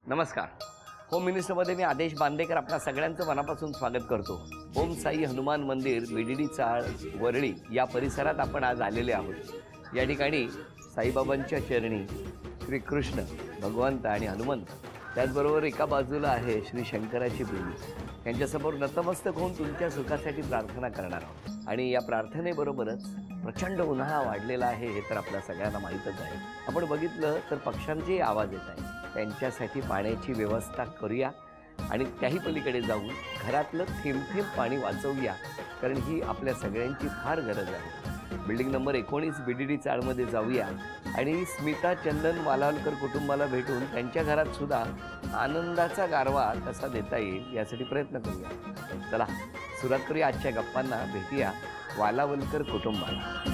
नमस्कार. होम मिनिस्टरमध्ये मी आदेश बांदेकर आपल्या सगळ्यांचं मनापासून स्वागत करतो. ओम साई हनुमान मंदिर बीडीडी चाळ वरळी या परिसरात आपण आज आलेले आहोत. या ठिकाणी साईबाबांच्या चरणी श्री कृष्ण भगवंत आणि हनुमंत, त्याचबरोबर एका बाजूला आहे श्री शंकराची पिंडी. यांच्यासमोर नतमस्तक होऊन तुमच्या सुखासाठी प्रार्थना करणार आहोत. आणि या प्रार्थनेबरोबरच प्रचंड उन्हाळा वाढलेला आहे हे तर आपल्या सगळ्यांना माहीतच आहे. आपण बघितलं तर पक्ष्यांचे आवाज येत आहे. त्यांच्यासाठी पाण्याची व्यवस्था करूया आणि त्याही पलीकडे जाऊन घरातलं थेंब थेंब पाणी वाचवूया, कारण ही आपल्या सगळ्यांची फार गरज आहे. बिल्डिंग नंबर 19 बीडीडी चाळमध्ये जाऊया आणि स्मिता चंदन वालावलकर कुटुंबाला भेटून त्यांच्या घरात सुद्धा आनंदाचा गारवा कसा देता येईल यासाठी प्रयत्न करूया. चला सुरुवात करूया आजच्या गप्पांना. भेटूया वालावलकर कुटुंबाला.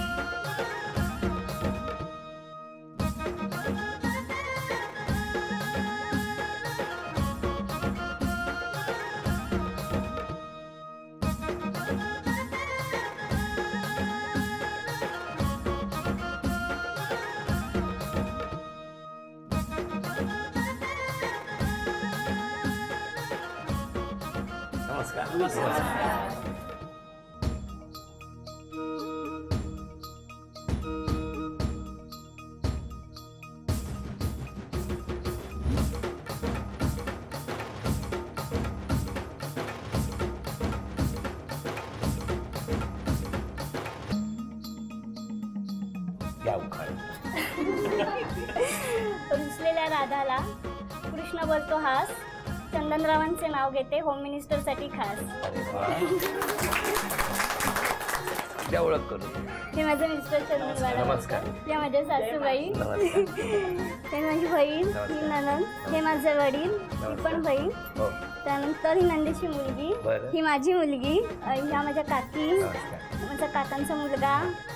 रुसलेल्या राधाला कृष्ण बोलतो हास, चंदनरावांचे नाव घेते होम मिनिस्टर साठी खास. त्या ओळख करू. हे माझे मिस्टर चंदनवाला. नमस्कार. हे माझे सासूबाई. हे माझी बहीण, ही ननंद. हे माझे वडील, ही पण बहीण. त्यानंतर ही नंदेची मुलगी, ही माझी मुलगी. ह्या माझ्या काकी, माझ्या काकांचा मुलगा,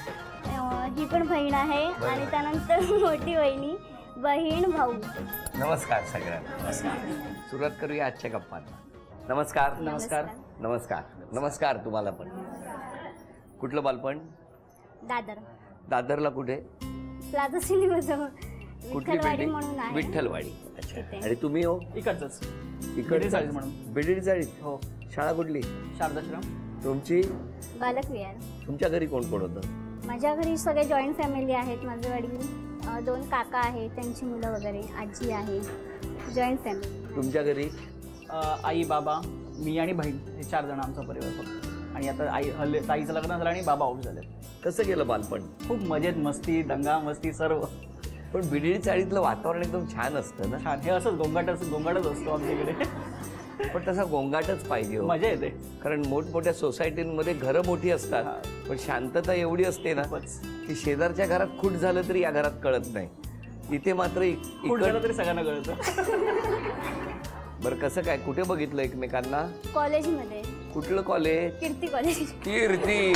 ही पण बहीण आहे. आणि त्यानंतर मोठी बहिणी, बहीण, भाऊ. नमस्कार सगळ्यांना. सुरुवात करूया आजच्या गप्पांना. नमस्कार. नमस्कार. नमस्कार. नमस्कार तुम्हाला पण. कुठलं बालपण? दादर. दादरला कुठे? प्लाझा सिनेमाजवळ विठ्ठलवाडी बिल्डिंग? म्हणून आहे. विठ्ठलवाडी. अच्छा. आणि तुम्ही हो? इकडचंच. इकडे म्हणून. बीडीडी चाळीस. हो. शाळा कुठली? शारदाश्रम. तुमची? बालक विहार. तुमच्या घरी कोण कोण होतं? माझ्या घरी सगळे जॉईंट फॅमिली आहेत. माझे वडील, 2 काका आहेत, त्यांची मुलं वगैरे, आजी आहे. Joint family. तुमच्या घरी? आई, बाबा, मी आणि बहीण, हे 4 जण आमचा परिवार फक्त. आणि आता ताईचं लग्न झालं आणि बाबा ऑफ झाले. कसं गेलं बालपण? खूप मजेत, मस्ती, दंगा मस्ती सर्व. पण बीडीडी चाळीतलं वातावरण एकदम छान असतं ना. छान. हे असंच गोंगाटच असतो आमच्याकडे. पण तसा गोंगाटच पाहिजे. मजा येते. कारण मोठमोठ्या सोसायटींमध्ये घरं मोठी असतात, पण शांतता एवढी असते ना की शेजारच्या घरात खूट झालं तरी या घरात कळत नाही. इथे मात्र खूट झालं तरी सगळ्यांना कळतं. बरं, कसं काय, कुठे बघितलं एकमेकांना? कॉलेजमध्ये. कुठलं कॉलेज? कीर्ती कॉलेज. कीर्ती.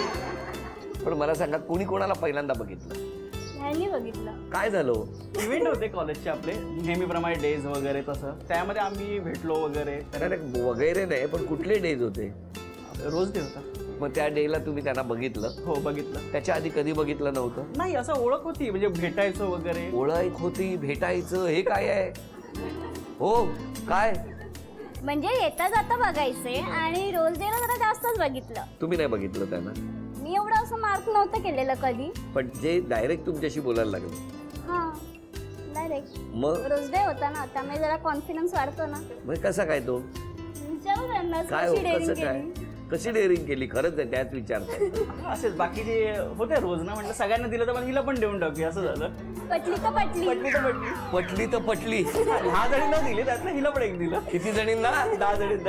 पण मला सांगा, कुणी कोणाला पहिल्यांदा बघितलं? ह्यांनी बघितलं. काय झालं? इव्हेंट होते कॉलेजचे आपले नेहमीप्रमाणे, डेज वगैरे. तसं त्यामध्ये आम्ही भेटलो वगैरे. वगैरे नाही, पण कुठले डेज होते? रोज डे होता. मग त्या डेला तुम्ही त्यांना बघितलं? हो, बघितलं. त्याच्या आधी कधी बघितलं नव्हतं? नाही, असं ओळख होती, म्हणजे भेटायचं वगैरे. ओळख होती, भेटायचं, हे काय आहे? हो काय म्हणजे येता जाता बघायचे आणि रोज डेला जरा जास्तच बघितलं. तुम्ही नाही बघितलं त्यांना? मी एवढं असं मार्क नव्हतं केलेलं कधी. पण जे डायरेक्ट तुमच्याशी बोलायला लागले? हां, डायरेक्ट. मग रोज डे होता ना, त्यामुळे जरा कॉन्फिडन्स वाढतो ना. मग कसा काय तो? विचारू त्यांना काय हो, कसं काय, कशी डेअरिंग केली? खरंच आहे, त्याच विचारताय. असेच बाकीचे होते रोज ना, म्हटलं सगळ्यांना दिलं तर पण हिला पण देऊन टाकूया, असं झालं. पटली तर पटली. पटली तर पटली. पटली तर पटली. 10 जणींना दिले, त्यातलं हिला पण एक दिलं. किती जणींना? 10 जणींना.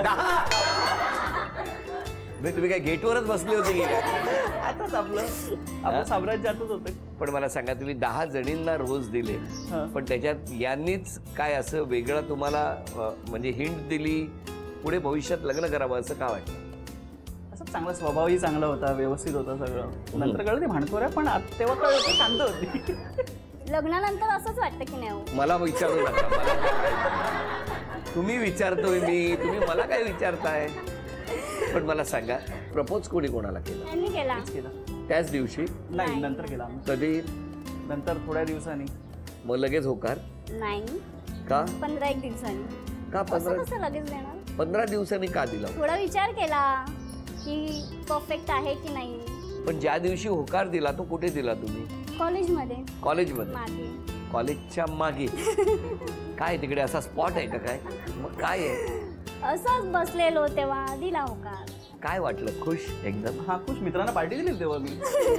10? तुम्ही काय गेटवरच बसले होते की? आताच आपलं साम्राज्यातच होतं. पण मला सांगा, तुम्ही 10 जणींना रोज दिले, पण त्याच्यात यांनीच काय असं वेगळं तुम्हाला म्हणजे हिंट दिली, पुढे भविष्यात लग्न करावं असं का वाटलं? असं चांगला स्वभावही चांगला होता, व्यवस्थित होता सगळं. नंतर कळलं ते भांडखोर आहे, पण तेव्हा कळलं ते शांत होती. लग्नानंतर असंच वाटतं की नाही? मला विचारू नका. तुम्ही विचारतोय मी, तुम्ही मला काय विचारताय? पण मला सांगा, प्रपोज कोणी कोणाला केला? त्यांनी केला. त्याच दिवशी? नाही, नंतर केला. कधी? नंतर थोड्या दिवसांनी. मग लगेच होकार? नाही, का 15-1 दिवसांनी. का असं 15 कसं लगेच देणार? 15 दिवसांनी का दिला? थोडा विचार केला की परफेक्ट आहे की नाही. पण ज्या दिवशी होकार दिला तो कुठे दिला तुम्ही? कॉलेजमध्ये कॉलेजमध्ये? मागे. कॉलेजच्या मागे? काय तिकडे असा स्पॉट आहे का काय? मग काय आहे? असंच बसलेलो तेव्हा दिला होकार. काय वाटलं? खुश एकदम? हा खुश. मित्रांना पार्टी दिली तेव्हा मी.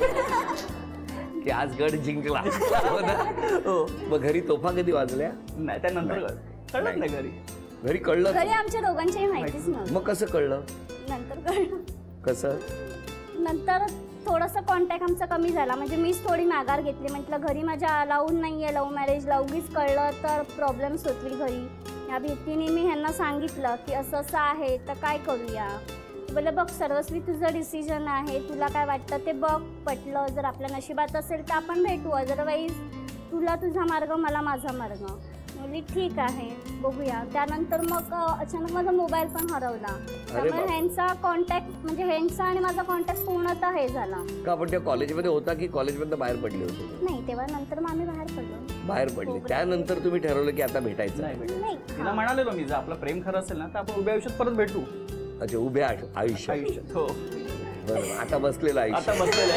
की आज गड जिंकला. हो ना? हो. मग घरी तोफा कधी वाजल्या? नाही त्यानंतर कळलं नाही घरी. घरी कळलं? घरी आमच्या दोघांच्याही माहितीच नव्हतं. मग कसं कळलं? नंतर कळलं. कसं? नंतर थोडासा कॉन्टॅक्ट आमचा कमी झाला. म्हणजे मीच थोडी माघार घेतली. म्हटलं घरी माझ्या अलाउड नाही आहे लव्ह मॅरेजला. उगीच कळलं तर प्रॉब्लेम्स होतील घरी. या भीतीने मी ह्यांना सांगितलं की असं असं आहे तर काय करूया. बोललं बघ सर्वस्वी तुझं डिसिजन आहे. तुला काय वाटतं ते बघ. पटलं जर आपल्या नशिबात असेल तर आपण भेटू. अदरवाईज तुला तुझा मार्ग मला माझा मार्ग. बोलली ठीक आहे बघूया. त्यानंतर मग अचानक माझा मोबाईल पण हरवला. त्यामुळे ह्यांचा कॉन्टॅक्ट म्हणजे ह्यांचा आणि माझा कॉन्टॅक्ट पूर्णतः हे झाला. का पण त्या कॉलेजमध्ये होता की कॉलेजमधनं बाहेर पडले होते? नाही तेव्हा नंतर मग आम्ही बाहेर पडलो. बाहेर पडले. त्यानंतर तुम्ही ठरवलं की आता भेटायचं? नाही तिला म्हणालेलो मी जर आपलं प्रेम खरं असेल ना तर आपण उभ्या आयुष्यात परत भेटू. अच्छा उभ्या आयुष्यात? हो बरोबर. आता बसलेलं आयुष्य? आता बसलेलं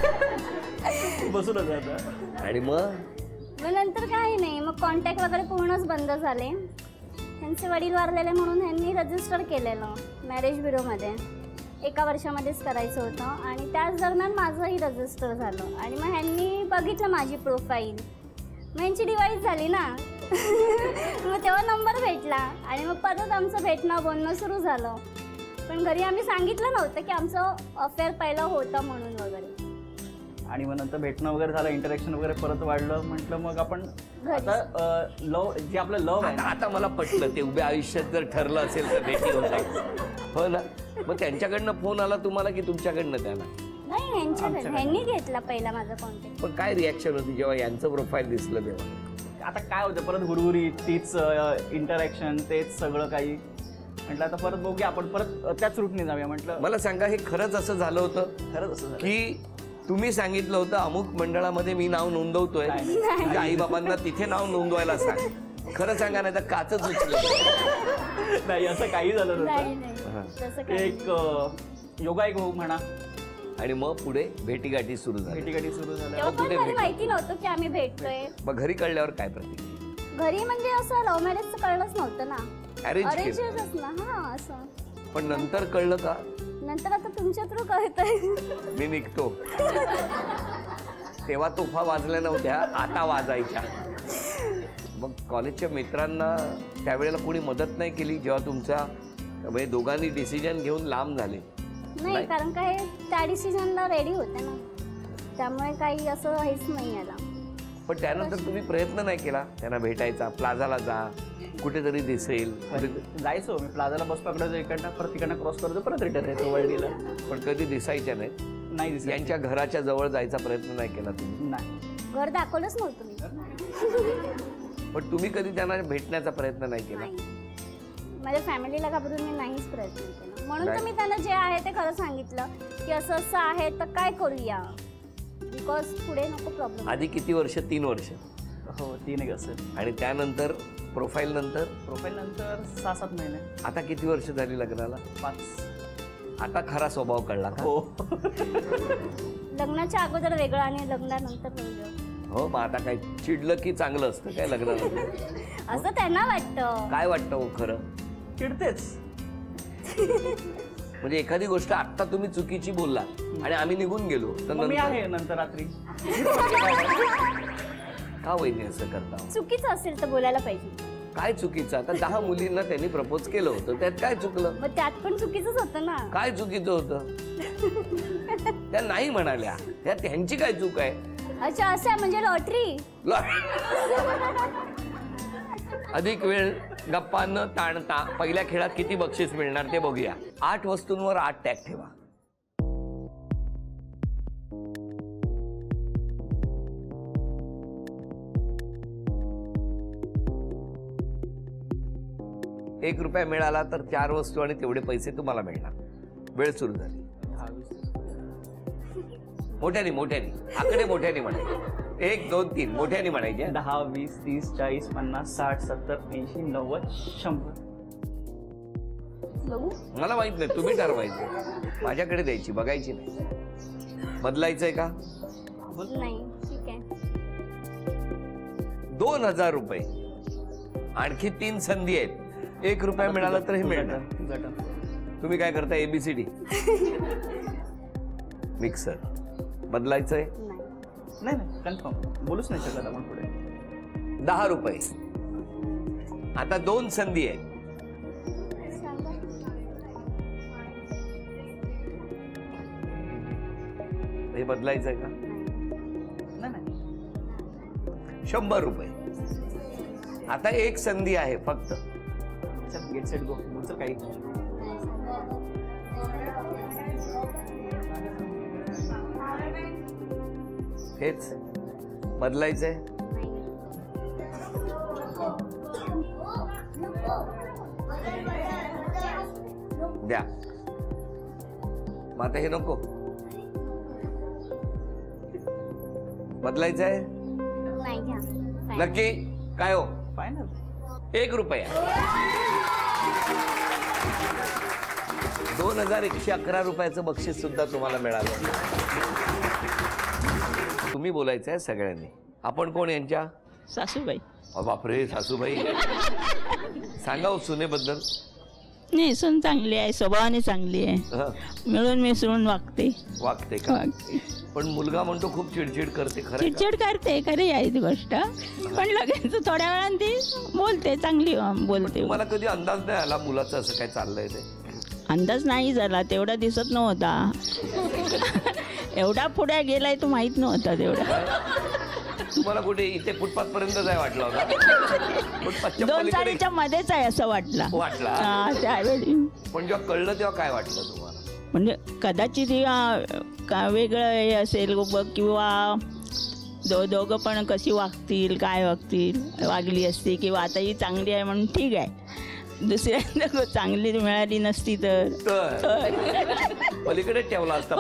आहे. बसूनच आहे आता. आणि मग नंतर काही नाही. मग कॉन्टॅक्ट वगैरे पूर्णच बंद झाले. त्यांचे वडील वारलेले म्हणून ह्यांनी रजिस्टर केलेलं मॅरेज ब्युरोमध्ये. 1 वर्षामध्येच करायचं होतं आणि त्याच दरम्यान माझंही रजिस्टर झालं. आणि मग ह्यांनी बघितलं माझी प्रोफाईल. मग यांची डिवाइस झाली ना. मग तेव्हा नंबर भेटला आणि मग परत आमचं भेटणं बोलणं सुरू झालं. पण घरी आम्ही सांगितलं नव्हतं की आमचं अफेअर पहिलं होतं म्हणून वगैरे. आणि मग नंतर भेटणं वगैरे झालं. इंटरॅक्शन वगैरे परत वाढलं. म्हटलं मग आपण आता लव जे आपलं लव आहे आता मला पटलं. ते उभ्या आयुष्यात जर ठरलं असेल तर भेटी होतात. हो ना? मग त्यांच्याकडनं फोन आला तुम्हाला की तुमच्याकडनं त्याला? नाही ह्यांनी घेतला पहिला माझा कॉन्टॅक्ट. पण काय रिॲक्शन होती जेव्हा यांचं प्रोफाईल दिसलं तेव्हा? आता काय होतं परत गुरुगुरी तीच इंटरॅक्शन तेच सगळं काही. म्हटलं आता परत बघूया आपण परत त्याच रूटने जाऊया. म्हटलं मला सांगा हे खरंच असं झालं होतं? खरंच असं झालं की तुम्ही सांगितलं होतं अमुक मंडळामध्ये मी नाव नोंदवतोय, तुझ्या आई बाबांना तिथे नाव नोंदवायला सांग? खरं सांगा नाही तर काचच उचलं. नाही असं काही झालं नाही नव्हतं. तसं काही एक योगायोग हो म्हणा. आणि मग पुढे भेटीगाठी सुरू झाली? भेटीगाठी सुरू झाल्या. तेव्हा पण घरी माहिती नव्हतं की आम्ही भेटतोय. मग घरी कळल्यावर काय प्रतिक्रिया? घरी म्हणजे असं लव्ह मॅरेजचं कळलंच नव्हतं ना. अरेंज अरेंजच ना. हा असं. पण नंतर कळलं का? नंतर आता तुमच्या थ्रू कळतंय. मी निघतो. तेव्हा तोफा वाजल्या नव्हत्या, आता वाजायच्या. मग कॉलेजच्या मित्रांना त्यावेळेला कोणी मदत नाही केली जेव्हा तुमचा म्हणजे दोघांनी डिसिजन घेऊन लांब झाले? नाही कारण काय त्या डिसिजनला रेडी होते ना. त्यामुळे काही असं हेच नाही आला. पण त्यानंतर तुम्ही प्रयत्न नाही केला त्यांना भेटायचा? प्लाझाला जा, कुठेतरी दिसेल. जायचो मी प्लाझाला बस पकडायचो इकडनं परत तिकडनं क्रॉस करतो परत रिटर्न यायचो वळणीला. पण कधी दिसायच्या नाही दिसत. यांच्या घराच्या जवळ जायचा प्रयत्न नाही केला तुम्ही? नाही. घर दाखवलंच नव्हतं मी. पण तुम्ही कधी त्यांना भेटण्याचा प्रयत्न नाही केला? माझ्या फॅमिलीला घाबरून मी नाहीच प्रयत्न केला. म्हणून तर मी त्यांना जे आहे ते खरं सांगितलं की असं असं आहे तर काय करूया. बिकॉज पुढे नको प्रॉब्लेम. आधी किती वर्ष? 3 वर्ष? हो 3 असेल. आणि त्यानंतर प्रोफाईल नंतर? प्रोफाईल नंतर 6-7 महिने. आता किती वर्ष झाली लग्नाला? 5. आता खरा स्वभाव कळला का? हो. लग्नाच्या अगोदर वेगळं आणि लग्नानंतर वेगळं. हो मग आता काय चिडलं की चांगलं असतं काय लग्नाला? असं त्यांना वाटतं. काय वाटतं हो खरं? चिडतेच. म्हणजे एखादी गोष्ट आत्ता तुम्ही चुकीची बोलला आणि आम्ही निघून गेलो तर मी नंतर आहे नंतर रात्री. का वहिनी असं करता? चुकीचं असेल तर बोलायला पाहिजे. काय चुकीचं? आता 10 मुलींना त्यांनी प्रपोज केलं होतं त्यात काय चुकलं? मग त्यात पण चुकीचंच होतं ना. काय चुकीचं होतं? त्या नाही म्हणाल्या, त्या त्यांची काय चूक आहे? अच्छा असं आहे म्हणजे लॉटरी. अधिक वेळ गप्पा न ताणता पहिल्या खेळात किती बक्षीस मिळणार ते बघूया. 8 वस्तूंवर 8 टॅग ठेवा. ₹1 मिळाला तर 4 वस्तू आणि तेवढे पैसे तुम्हाला मिळणार. वेळ सुरू झाली. मोठ्याने आकडे मोठ्याने म्हणा. 1 2 3 मोठ्याने म्हणायचे. 10 20 30 40 50 60 70 80 90 100. मला माहित नाही, तुम्ही ठरवायचं. माझ्याकडे द्यायची, बघायची नाही. बदलायचंय का? नाही ठीक आहे. 2000 रुपये. आणखी 3 संधी आहेत. 1 रुपया मिळाला तर हे मिळणार. तुम्ही काय करता? ABCD mixer. बदलायचंय? नाही नाही कन्फर्म, बोलूच नाही शकत आपण पुढे. 10 रुपये. आता 2 संधी आहेत. हे बदलायचंय का? नाही. 100 रुपये. आता 1 संधी आहे फक्त. चल गेट सेट गो. चल काही हेच बदलायचंय. द्या. मग आता हे नको. बदलायचंय? नाही घ्या. नक्की? काय हो? फायनल. 1 रुपया. 2111 रुपयाचं बक्षीस सुद्धा तुम्हाला मिळालं. तुम्ही बोलायचंय सगळ्यांनी. आपण कोण यांच्या? सासूबाई. बापरे, सासूबाई. सांगा हो सुनेबद्दल. नाही, सून चांगली आहे, स्वभावाने चांगली आहे, हं. मिळून मिसळून वागते. वागते का? पण मुलगा म्हणतो खूप चिडचिड करते. खरं आहे का? चिडचिड करते, खरी आहे ती गोष्ट, पण लगेच थोड्या वेळाने ती बोलते, चांगली बोलते. मला कधी अंदाज नाही आला मुलाचं असं काय चाललंय ते. अंदाज नाही झाला, तेवढा दिसत नव्हता. एवढा पुढे गेलाय तो माहित नव्हता तेवढा. तुम्हाला कुठे इथे फुटपाथ पर्यंत जाय वाटला होता? फुटपाथच्या 2 पलीकडे चाळीच्या मध्येच आहे असं वाटला. त्यावेळी. पण जेव्हा कळलं तेव्हा काय वाटलं तुम्हाला? म्हणजे कदाचित वेगळं हे असेल किंवा दोघं पण कशी वागतील, काय वागली असती, किंवा आता ही चांगली आहे म्हणून ठीक आहे, दुसऱ्यांदा चांगली मिळाली नसती तर पलीकडे ठेवला असता.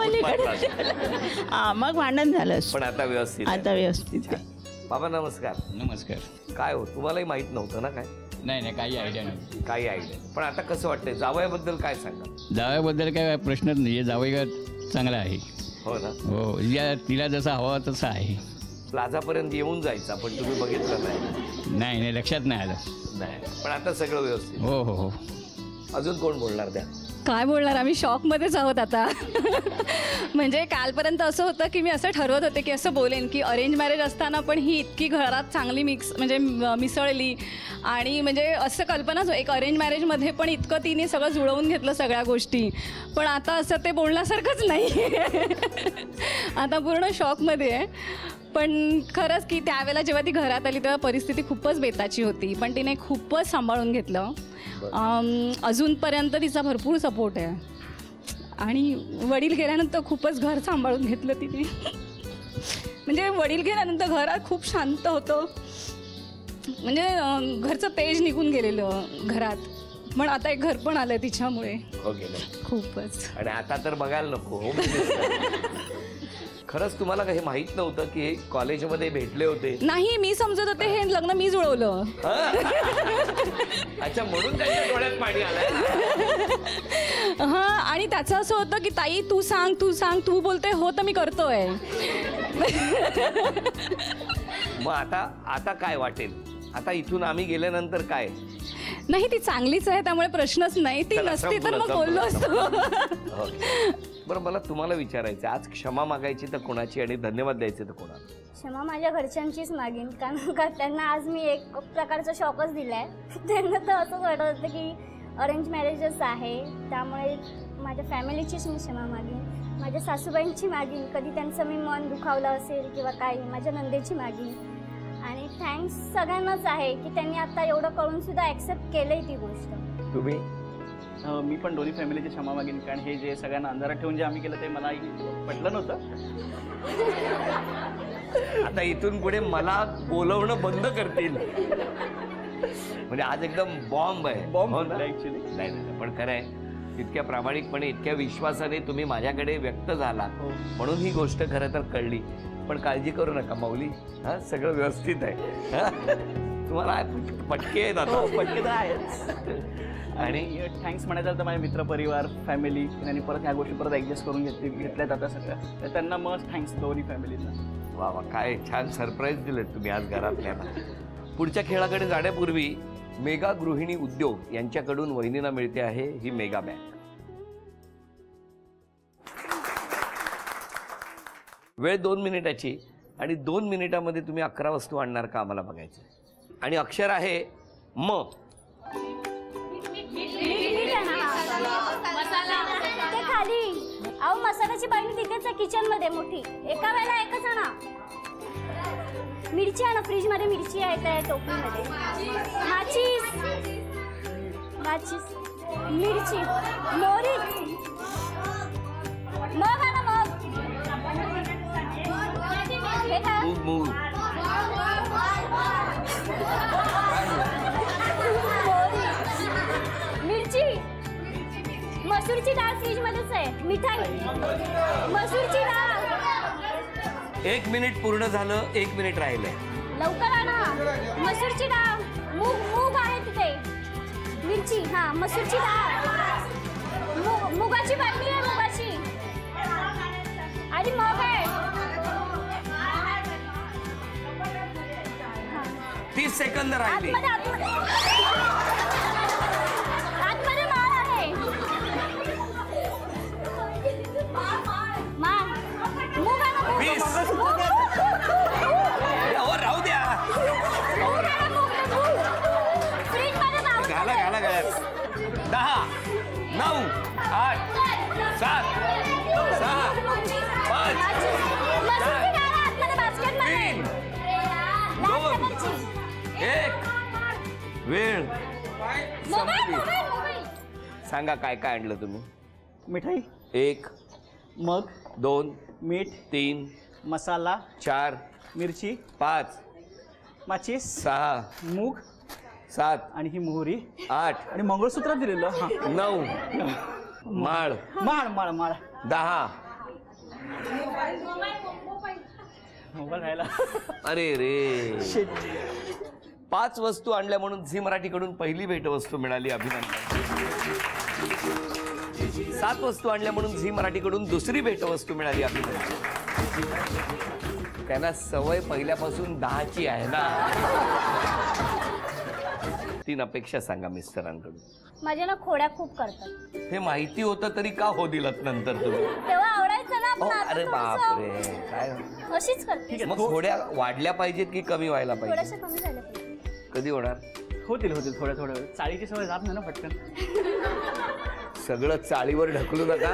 हा, मग भांडण झालं. पण आता व्यवस्थित. आता व्यवस्थित. बाबा नमस्कार. नमस्कार. काय हो, तुम्हालाही माहित नव्हतं ना काय? नाही काही आयडिया नाही. काही आयडिया. पण आता कसं वाटतंय? जावयाबद्दल काय सांगा? जावयाबद्दल काय प्रश्नच नाही. जावई का चांगला आहे. हो ना? हो, तिला जसा हवा तसा आहे. प्लाझापर्यंत येऊन जायचा, पण तुम्ही बघितलं नाही. नाही लक्षात नाही आलं. नाही, पण आता सगळं व्यवस्थित. हो हो हो. अजून कोण बोलणार त्या? काय बोलणार, आम्ही शॉकमध्येच आहोत आता. म्हणजे कालपर्यंत असं होतं की मी असं ठरवत होते की असं बोलेन की अरेंज मॅरेज असताना पण ही इतकी घरात चांगली मिसळली, आणि म्हणजे असं कल्पनाच एक अरेंज मॅरेजमध्ये पण इतकं तिने सगळं जुळवून घेतलं सगळ्या गोष्टी. पण आता असं ते बोलण्यासारखंच नाही. आता पूर्ण शॉकमध्ये आहे. पण खरंच की त्यावेळेला जेव्हा ती घरात आली तेव्हा परिस्थिती खूपच बेताची होती, पण तिने खूपच सांभाळून घेतलं. अजूनपर्यंत तिचा भरपूर सपोर्ट आहे, आणि वडील गेल्यानंतर खूपच घर सांभाळून घेतलं तिने. म्हणजे वडील गेल्यानंतर घरात खूप शांत होतं, म्हणजे घरचं तेज निघून गेलेलं घरात. पण आता एक घर पण आलं तिच्यामुळे. हो गेलं खूपच. आणि आता तर बघायला नको. हो खरंच तुम्हाला हे माहित नव्हतं की हे कॉलेजमध्ये भेटले होते? नाही, मी समजत होते हे लग्न मी जुळवलं. अच्छा, म्हणून त्याच्या डोळ्यात पाणी आलंय. हा, आणि त्याचं असं होतं की ताई तू सांग, तू बोलते हो तर मी करतोय. मग आता काय वाटेल? आता इथून आम्ही गेल्यानंतर काय? नाही, ती चांगलीच आहे, त्यामुळे प्रश्नच नाही. ती नसती तर मग बोललो असतो. बरं, मला तुम्हाला विचारायचं, आज क्षमा मागायची तर कोणाची आणि धन्यवाद द्यायचे तर कोणाला? क्षमा माझ्या घरच्यांचीच मागेन, कारण का त्यांना आज मी एक प्रकारचा शॉकच दिलाय. त्यांना तर असंच वाटत होतं की अरेंज मॅरेजच आहे, त्यामुळे माझ्या फॅमिलीचीच मी क्षमा मागेन, माझ्या सासूबाईंची मागेन, कधी त्यांचं मी मन दुखावलं असेल किंवा काही, माझ्या नंदेची मागेन. आणि थँक्स सगळ्यांनाच आहे की त्यांनी आता एवढं करून सुद्धा ॲक्सेप्ट केलंय ती गोष्ट. तुम्ही? मी पण दोन्ही फॅमिलीची क्षमा मागेन, कारण हे जे सगळ्यांना अंधारात ठेवून जे आम्ही केलं ते मला पटलं नव्हतं. आता इथून पुढे मला बोलवणं बंद करतील. म्हणजे आज एकदम बॉम्ब आहे. Bomb actually. नाही, पण खरं आहे, इतक्या प्रामाणिकपणे, इतक्या विश्वासाने तुम्ही माझ्याकडे व्यक्त झाला, म्हणून ही गोष्ट खरं तर कळली. पण काळजी करू नका माऊली, हा सगळं व्यवस्थित आहे. हा? तुम्हाला पटके आहेत आता. पटके तर आहेच. आणि थँक्स म्हणायचं तर माझे मित्रपरिवार, फॅमिली त्यांनी परत ह्या गोष्टी परत ॲडजस्ट करून घेतल्या जातात सगळ्या, तर त्यांना मस्त थँक्स दोन्ही फॅमिलीचा. वा वा, काय छान सरप्राईज दिलेत तुम्ही आज घरातल्याला. पुढच्या खेळाकडे जाण्यापूर्वी मेगा गृहिणी उद्योग यांच्याकडून वहिनींना मिळते आहे ही मेगा बॅग. वेळ 2 मिनिटाची आणि 2 मिनिटामध्ये तुम्ही 11 वस्तू आणणार का आम्हाला बघायचं. आणि अक्षर आहे म. ते खाली. अहो मसाल्याची बाटली तिथेच आहे किचन मध्ये मोठी. एका वेळेला एकच आणा. मिरची आणा, फ्रीज मध्ये मिरची आहे त्या टोपलीमध्ये. माचीस, मिरची, मोहरी. मग आणा मग. हे काय? मूग. मिरची, मसूरची डाळ फ्रीज मध्येच आहे. मिठाई, मसूरची डाळ. 1 मिनिट पूर्ण झालं, 1 मिनिट राहिलंय. लवकर आणा. मसूरची डाळ, मूग आहे तिथे. मिरची, हा मसूरची डाळ, मुगाची बाटली आहे मुगाची. आणि मग आहे 30 सेकंद राहिले. आतमध्ये माळ आहे. मूग आणा. 20. राहू द्या. घाला घाला घाला. 10, 9, 8, 7, 6, 5, 3, 2, 1. वेळ संपली. सांगा काय काय आणलं तुम्ही. मिठाई 1, मग 2, मीठ 3, मसाला 4, मिरची 5, माचीस 6, मूग 7, आणि ही मोहरी 8, आणि मंगळसूत्र दिलेलं. हा 9, माळ माळ माळ माळ 10. मोबाईल राहिला. अरे रे. 5 वस्तू आणल्या म्हणून झी मराठीकडून पहिली भेटवस्तू मिळाली. अभिनंदन. 7 वस्तू आणल्या म्हणून झी मराठीकडून दुसरी भेटवस्तू मिळाली. अभिनंदन. त्यांना सवय पहिल्यापासून 10ची आहे ना. 3 अपेक्षा सांगा मिस्टरांकडून. माझ्या ना खोड्या खूप करतात. हे माहिती होतं तरी का हो दिलत नंतर तुम्ही. तेव्हा आवडायचं ना. ओ, पण आता अरे थोडंसं बापरे. काय अशीच करते. मग थोड्या वाढल्या पाहिजेत की कमी व्हायला पाहिजे. थोड्याशा कमी झाल्या पाहिजे. कधी होणार. होतील थोड्या थोड्या. चाळीची सवय जात नाही ना पटकन. सगळं चाळीवर ढकलू नका.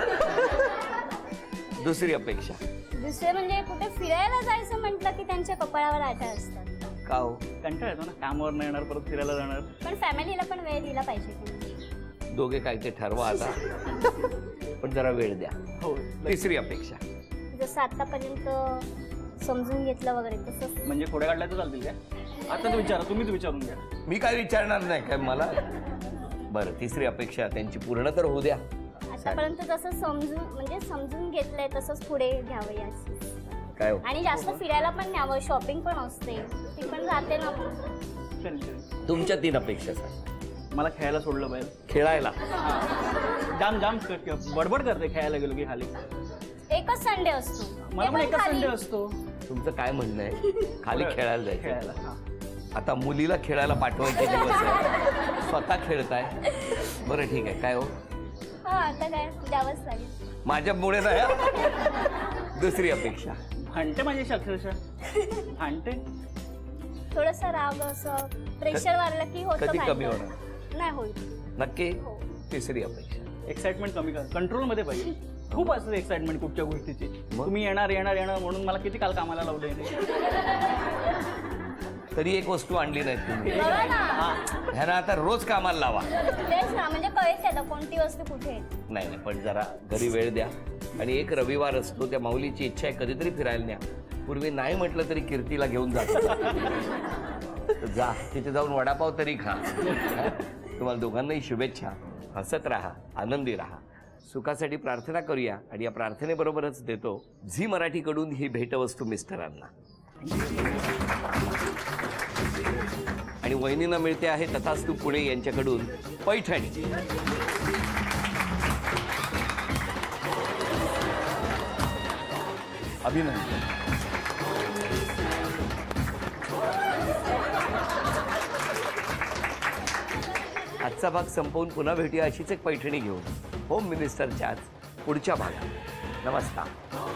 दुसरी अपेक्षा. दुसरे म्हणजे कुठे फिरायला जायचं म्हटलं की त्यांच्या कपाळावर आठा असतात. का हो. कंटाळा येतो ना. कामावर नाही येणार, परत फिरायला जाणार. पण फॅमिलीला पण वेळ दिला पाहिजे. दोघे काय ते ठरवा आता. पण जरा वेळ द्या. हो. तिसरी अपेक्षा. जसं आतापर्यंत समजून घेतलं वगैरे तसंच. म्हणजे खोड्या काढल्या तर चालतील काय. आता विचारा, तुम्हीच विचारून घ्या. मी काय विचारणार नाही काय मला. बरं, तिसरी अपेक्षा त्यांची पूर्ण तर होऊ द्या. आतापर्यंत जसं समजून घेतलंय तसंच पुढे घ्यावं याची. काय हो. आणि जास्त फिरायला पण न्यावं. शॉपिंग पण असते ती पण राहते ना. तुमच्या 3 अपेक्षा सांगा. मला खेळायला सोडलं बाहेर. खेळायला जाम बडबड करते खेळायला गेलो की खाली. एकच संडे असतो. मला पण एकच संडे असतो. तुमचं काय म्हणणं आहे. खाली खेळायला जायचं. खेळायला आता मुलीला खेळायला पाठवायचे दिवस आहे. स्वतः खेळताय. बरं ठीक आहे. काय हो. हा आता काय द्यावंच लागेल. माझ्यामुळे नाही. दुसरी अपेक्षा. भांडते माझी अक्षरशः. भांडते. थोडस राग असं प्रेशर वाढलं की होतं. कधी कमी भांडण. होणार. नाही होईल. नक्की. तिसरी अपेक्षा. एक्साइटमेंट कमी कर. कंट्रोल मध्ये पाहिजे. खूप असते एक्साइटमेंट कुठच्या गोष्टीची. तुम्ही येणार म्हणून मला किती काल कामाला लावलंय. तरी एक वस्तू आणली नाही तुम्ही. बघा ना. ह्यांना आता रोज कामाला लावा. तेच ना. म्हणजे कळेल आता कोणती वस्तू कुठे आहे. नाही पण जरा घरी वेळ द्या. आणि एक रविवार असतो. त्या माऊलीची इच्छा आहे कधीतरी फिरायला न्या. पूर्वी नाही म्हटलं तरी कीर्तीला घेऊन जातो. जा तिथे जाऊन वडापाव तरी खा. तुम्हाला दोघांनाही शुभेच्छा. हसत राहा, आनंदी राहा. सुखासाठी प्रार्थना करूया आणि या प्रार्थनेबरोबरच देतो झी मराठीकडून ही भेटवस्तू मिस्टरांना. आणि वहिनींना मिळते आहे तथास्तु पुणे यांच्याकडून पैठणी. अभिनंदन. आजचा भाग संपवून पुन्हा भेटूया अशीच एक पैठणी घेऊन होम मिनिस्टरच्याच पुढच्या भागात. नमस्कार.